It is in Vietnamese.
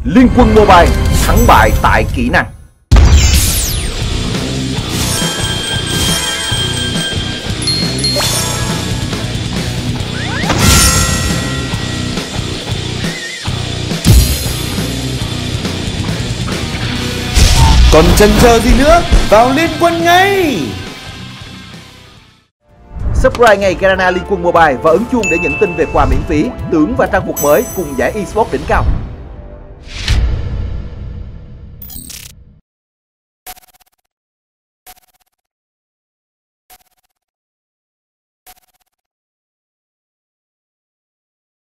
Liên Quân Mobile, thắng bại tại kỹ năng. Còn chần chờ gì nữa, vào Liên Quân ngay! Subscribe ngay Garena Liên Quân Mobile và ấn chuông để nhận tin về quà miễn phí, tưởng và trang phục mới cùng giải eSports đỉnh cao.